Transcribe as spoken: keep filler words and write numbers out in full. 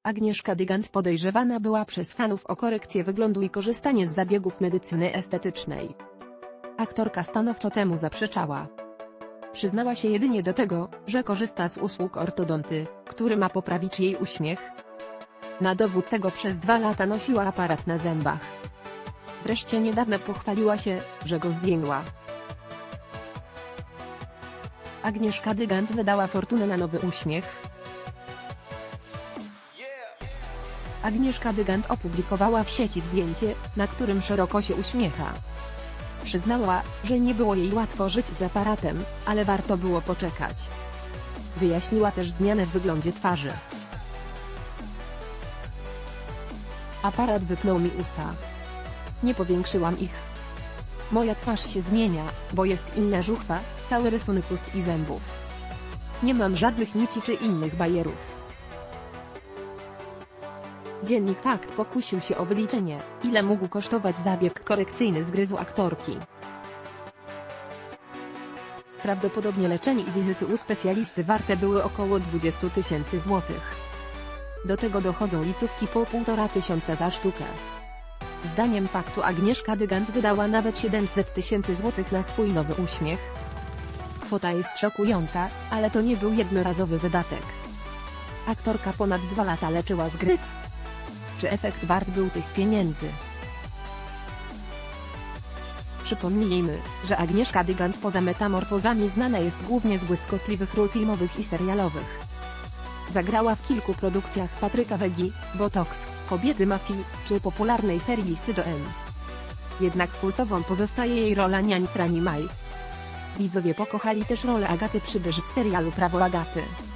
Agnieszka Dygant podejrzewana była przez fanów o korekcję wyglądu i korzystanie z zabiegów medycyny estetycznej. Aktorka stanowczo temu zaprzeczała. Przyznała się jedynie do tego, że korzysta z usług ortodonty, który ma poprawić jej uśmiech. Na dowód tego przez dwa lata nosiła aparat na zębach. Wreszcie niedawno pochwaliła się, że go zdjęła. Agnieszka Dygant wydała fortunę na nowy uśmiech. Agnieszka Dygant opublikowała w sieci zdjęcie, na którym szeroko się uśmiecha. Przyznała, że nie było jej łatwo żyć z aparatem, ale warto było poczekać. Wyjaśniła też zmianę w wyglądzie twarzy. Aparat wypnął mi usta. Nie powiększyłam ich. Moja twarz się zmienia, bo jest inna żuchwa, cały rysunek ust i zębów. Nie mam żadnych nici czy innych bajerów. Dziennik Fakt pokusił się o wyliczenie, ile mógł kosztować zabieg korekcyjny zgryzu aktorki. Prawdopodobnie leczenie i wizyty u specjalisty warte były około dwadzieścia tysięcy złotych. Do tego dochodzą licówki po półtora tysiąca za sztukę. Zdaniem Faktu Agnieszka Dygant wydała nawet siedemset tysięcy złotych na swój nowy uśmiech. Kwota jest szokująca, ale to nie był jednorazowy wydatek. Aktorka ponad dwa lata leczyła zgryz. Czy efekt wart był tych pieniędzy? Przypomnijmy, że Agnieszka Dygant poza metamorfozami znana jest głównie z błyskotliwych ról filmowych i serialowych. Zagrała w kilku produkcjach Patryka Wegi, Botox, Kobiety Mafii, czy popularnej serii Listy do M. Jednak kultową pozostaje jej rola niań Frani Maj. Widzowie pokochali też rolę Agaty Przybysz w serialu Prawo Agaty.